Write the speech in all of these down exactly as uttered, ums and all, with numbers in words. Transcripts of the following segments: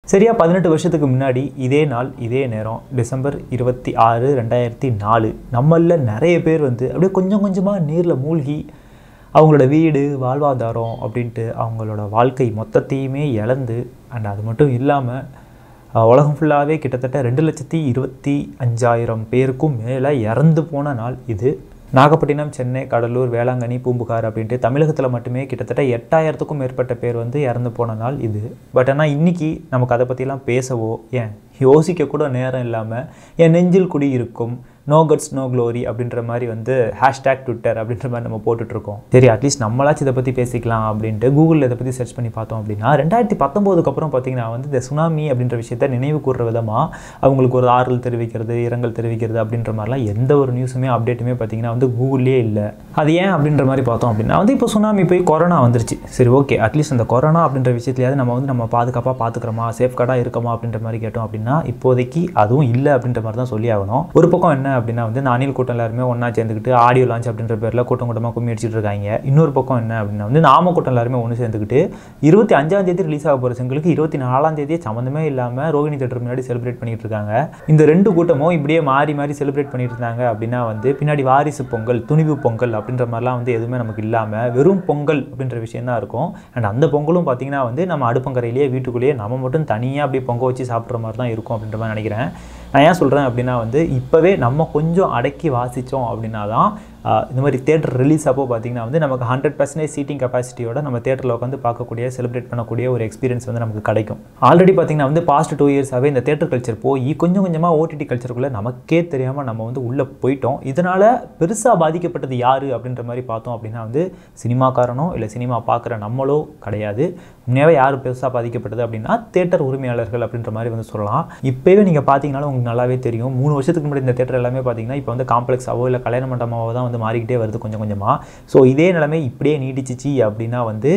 சரியா பதினெட்டு வருஷத்துக்கு முன்னாடி இதே நாள் இதே நேரம் டிசம்பர் இருபத்தி ஆறு ரெண்டாயிரத்தி நாலு நம்மளில் நிறைய பேர் வந்து அப்படியே கொஞ்சம் கொஞ்சமாக நீரில் மூழ்கி அவங்களோட வீடு வாழ்வாதாரம் அப்படின்ட்டு அவங்களோட வாழ்க்கை மொத்தத்தையுமே இழந்து அண்ட் அது மட்டும் இல்லாமல் உலகம் ஃபுல்லாகவே கிட்டத்தட்ட ரெண்டு லட்சத்தி இருபத்தி அஞ்சாயிரம் பேருக்கும் மேலே இறந்து போன நாள் இது. நாகப்பட்டினம், சென்னை, கடலூர், வேளாங்கண்ணி, பூம்புகார் அப்படின்ட்டு தமிழகத்தில் மட்டுமே கிட்டத்தட்ட எட்டாயிரத்துக்கும் மேற்பட்ட பேர் வந்து இறந்து போன நாள் இது. பட் ஆனால் இன்றைக்கி நமக்கு அதை பற்றிலாம் பேசவோ ஏன் யோசிக்க கூட நேரம் இல்லாமல் என் நெஞ்சில் குடி இருக்கும் நோ கட்ஸ் நோ க்ளோரி அப்படின்ற மாதிரி வந்து ஹேஷ்டேக் ட்விட்டர் அப்படின்ற மாதிரி நம்ம போட்டுட்ருக்கோம். சரி, அட்லீஸ்ட் நம்மளாச்சும் இதை பற்றி பேசிக்கலாம் அப்படின்ட்டு கூகுளில் இதை பற்றி சர்ச் பண்ணி பார்த்தோம் அப்படின்னா ரெண்டாயிரத்தி பத்தொம்போதுக்கு அப்புறம் பார்த்திங்கன்னா வந்து இந்த சுனாமி அப்படின்ற விஷயத்த நினைவு கூறுற விதமாக அவங்களுக்கு ஒரு ஆறுதல் தெரிவிக்கிறது, இரங்கல் தெரிவிக்கிறது அப்படின்ற மாதிரிலாம் எந்த ஒரு நியூஸுமே அப்டேட்டுமே பார்த்திங்கன்னா வந்து கூகுள்லேயே இல்லை. அது ஏன் அப்படின்ற மாதிரி பார்த்தோம் அப்படின்னா வந்து இப்போ சுனாமி போய் கொரோனா வந்துருச்சு. சரி, ஓகே, அட்லீஸ்ட் அந்த கொரோனா அப்படின்ற விஷயத்துலையாவது நம்ம வந்து நம்ம பாதுகாப்பாக பார்த்துக்கிறோமா, சேஃப்கார்டாக இருக்கமா அப்படின்ற மாதிரி கேட்டோம் அப்படின்னா இப்போதைக்கு அதுவும் இல்லை அப்படின்ற மாதிரி தான் சொல்லி ஆகணும். ஒரு பக்கம் என்ன அப்படின்னா வந்து இந்த அணில் கூட்டம் எல்லாருமே ஒன்றா சேர்ந்துக்கிட்டு ஆடியோ லான்ச் அப்படின்ற பேரில் கூட்டம் கூட்டமாக கும்மி அடிச்சுட்டு இருக்காங்க. இன்னொரு பக்கம் என்ன அப்படின்னா வந்து நாம கூட்டம் எல்லாருமே ஒன்று சேர்ந்துக்கிட்டு இருபத்தி அஞ்சாம் தேதி ரிலீஸ் ஆக போகிற சிங்களுக்கு இருபத்தி நாலாம் தேதியே சம்மந்தமே இல்லாமல் ரோகிணி தேட்டர் முன்னாடி செலிப்ரேட் பண்ணிட்டு இருக்காங்க. இந்த ரெண்டு கூட்டமும் இப்படியே மாறி மாறி செலிப்ரேட் பண்ணிட்டு இருந்தாங்க அப்படின்னா வந்து பின்னாடி வாரிசு பொங்கல், துணிவு பொங்கல் அப்படின்ற மாதிரிலாம் வந்து எதுவுமே நமக்கு இல்லாமல் வெறும் பொங்கல் அப்படின்ற விஷயம் தான் இருக்கும். அண்ட் அந்த பொங்கலும் பார்த்தீங்கன்னா வந்து நம்ம அடுப்பங்கரையிலேயே வீட்டுக்குள்ளேயே நம்ம மட்டும் தனியாக அப்படியே பொங்க வச்சு சாப்பிட்ற மாதிரி தான் இருக்கும் அப்படின்ற மாதிரி நினைக்கிறேன். நான் ஏன் சொல்கிறேன் அப்படின்னா வந்து இப்போவே நம்ம கொஞ்சம் அடக்கி வாசித்தோம் அப்படின்னா தான் இந்த மாதிரி தேட்டர் ரிலீஸ் அப்போ பார்த்திங்கன்னா வந்து நமக்கு ஹண்ட்ரட் பர்சன்டேஜ் சீட்டிங் கெப்பாசிட்டியோட நம்ம தேட்டரில் உட்காந்து பார்க்கக்கூடிய செலிப்ரேட் பண்ணக்கூடிய ஒரு எக்ஸ்பீரியன்ஸ் வந்து நமக்கு கிடைக்கும். ஆல்ரெடி பார்த்திங்கன்னா வந்து பாஸ்ட் டூ இயர்ஸாகவே இந்த தேட்டர் கல்ச்சர் போய் கொஞ்சம் கொஞ்சமாக ஓடிடி கல்ச்சருக்குள்ளே நமக்கே தெரியாமல் நம்ம வந்து உள்ளே போயிட்டோம். இதனால் பெருசாக பாதிக்கப்பட்டது யார் அப்படின்ற மாதிரி பார்த்தோம் அப்படின்னா வந்து சினிமாக்காரனோ இல்லை சினிமா பார்க்குற நம்மளோ கிடையாது. உண்மையாகவே யார் பெருசாக பாதிக்கப்பட்டது அப்படின்னா தேட்டர் உரிமையாளர்கள் அப்படின்ற மாதிரி வந்து சொல்லலாம். இப்போவே நீங்கள் பார்த்தீங்கன்னாலும் உங்களுக்கு நல்லாவே தெரியும். மூணு வருஷத்துக்கு முன்னாடி இந்த தேட்டர் எல்லாமே பார்த்தீங்கன்னா இப்போ வந்து காம்ப்ளெக்ஸாவோ இல்லை கல்யாண மண்டபமாவோ தான் வந்து மாறிக்கிட்டே வருது கொஞ்சம் கொஞ்சமாக. ஸோ இதே நிலைமை இப்படியே நீடிச்சிச்சு அப்படின்னா வந்து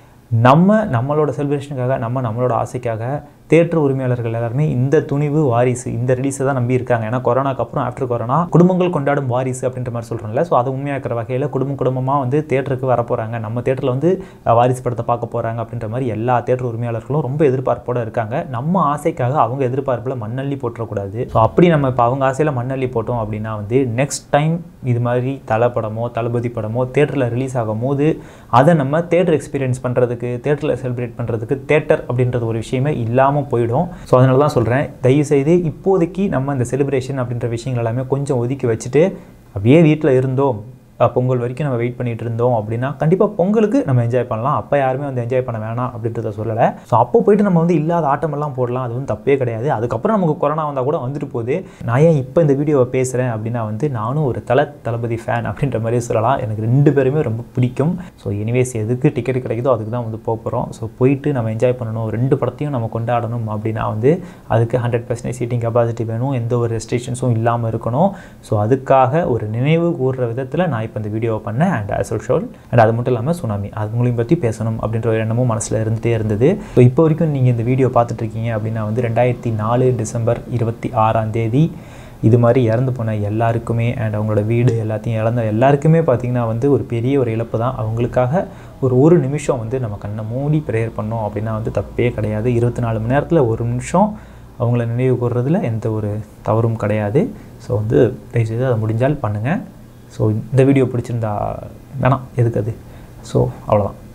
நம்ம நம்மளோட செலிப்ரேஷனுக்காக நம்ம நம்மளோட ஆசைக்காக தேட்டர் உரிமையாளர்கள் எல்லாருமே இந்த துணிவு வாரிசு இந்த ரிலீஸை தான் நம்பி இருக்காங்க. ஏன்னா கொரோனாக்கு அப்புறம் ஆஃப்டர் கொரோனா குடும்பங்கள் கொண்டாடும் வாரிசு அப்படின்ற மாதிரி சொல்கிறோம்ல. ஸோ அதை உண்மையாக்கிற வகையில் குடும்பம் குடும்பமாக வந்து தேட்டருக்கு வர போகிறாங்க, நம்ம தேட்டரில் வந்து வாரிசு படத்தை பார்க்க போகிறாங்க அப்படின்ற மாதிரி எல்லா தேட்டர் உரிமையாளர்களும் ரொம்ப எதிர்பார்ப்போடு இருக்காங்க. நம்ம ஆசைக்காக அவங்க எதிர்பார்ப்பில் மண்ணள்ளி போட்டுறக்கூடாது. ஸோ அப்படி நம்ம இப்போ அவங்க ஆசையில் மண்ணள்ளி போட்டோம் அப்படின்னா வந்து நெக்ஸ்ட் டைம் இது மாதிரி தலை படமோ தளபதி படமோ தேட்டரில் ரிலீஸ் ஆகும் போது அதை நம்ம தேட்டர் எக்ஸ்பீரியன்ஸ் பண்ணுறதுக்கு, தேட்டரில் செலிப்ரேட் பண்ணுறதுக்கு தேட்டர் அப்படின்றது ஒரு விஷயமே இல்லாமல் போயிடும். ஸோ அதனால தான் சொல்கிறேன், தயவுசெய்து இப்போதைக்கு நம்ம இந்த செலிப்ரேஷன் அப்படின்ற விஷயங்கள் எல்லாமே கொஞ்சம் ஒதுக்கி வச்சுட்டு அப்படியே வீட்டில் இருந்தோம் பொங்கல் வரைக்கும் நம்ம வெயிட் பண்ணிட்டு இருந்தோம் அப்படின்னா கண்டிப்பாக பொங்கலுக்கு நம்ம என்ஜாய் பண்ணலாம். அப்போ யாருமே வந்து என்ஜாய் பண்ண வேணாம் அப்படின்றத சொல்லலை. ஸோ அப்போ போயிட்டு நம்ம வந்து இல்லாத ஆட்டமெல்லாம் போடலாம், அது வந்து தப்பே கிடையாது. அதுக்கப்புறம் நமக்கு கொரோனா வந்தால் கூட வந்துட்டு போகுது. நான் ஏன் இப்போ இந்த வீடியோவை பேசுகிறேன் அப்படின்னா வந்து நானும் ஒரு தல தளபதி ஃபேன் அப்படின்ற மாதிரி சொல்லலாம். எனக்கு ரெண்டு பேருமே ரொம்ப பிடிக்கும். ஸோ எனிவேஸ் எதுக்கு டிக்கெட் கிடைக்குதோ அதுக்கு தான் வந்து போக போகிறோம். ஸோ போயிட்டு நம்ம என்ஜாய் பண்ணணும், ரெண்டு படத்தையும் நம்ம கொண்டாடணும் அப்படின்னா வந்து அதுக்கு ஹண்ட்ரட் பர்சன்டேஜ் சீட்டிங் கெப்பாசிட்டி வேணும், எந்த ஒரு ரெஸ்ட்ரிக்ஷன்ஸும் இல்லாமல் இருக்கணும். ஸோ அதுக்காக ஒரு நினைவு கூறுற விதத்தில் நான் இப்போ இந்த வீடியோவை பண்ணேன். அண்ட் ஆஸ் ஷோல் அண்ட் அது மட்டும் இல்லாமல் சுனாமி அதுங்களையும் பற்றி பேசணும் அப்படின்ற ஒரு எண்ணமும் மனசில் இருந்துகிட்டே இருந்தது. ஸோ இப்போ வரைக்கும் நீங்கள் இந்த வீடியோ பார்த்துட்ருக்கீங்க அப்படின்னா வந்து ரெண்டாயிரத்தி நாலு டிசம்பர் இருபத்தி ஆறாம் தேதி இது மாதிரி இறந்து போன எல்லாருக்குமே அண்ட் அவங்களோட வீடு எல்லாத்தையும் இழந்த எல்லாருக்குமே பார்த்திங்கன்னா வந்து ஒரு பெரிய ஒரு இழப்பு தான். அவங்களுக்காக ஒரு ஒரு நிமிஷம் வந்து நம்ம கண்ணை மூடி ப்ரேயர் பண்ணோம் அப்படின்னா வந்து தப்பே கிடையாது. இருபத்தி நாலு மணி நேரத்தில் ஒரு நிமிஷம் அவங்கள நினைவு கூறுறதுல எந்த ஒரு தவறும் கிடையாது. ஸோ வந்து தயவுசெய்து அதை முடிஞ்சால் பண்ணுங்கள். ஸோ இந்த வீடியோ பிடிச்சிருந்தா வேணாம் எதுக்கு அது. ஸோ அவ்வளோதான்.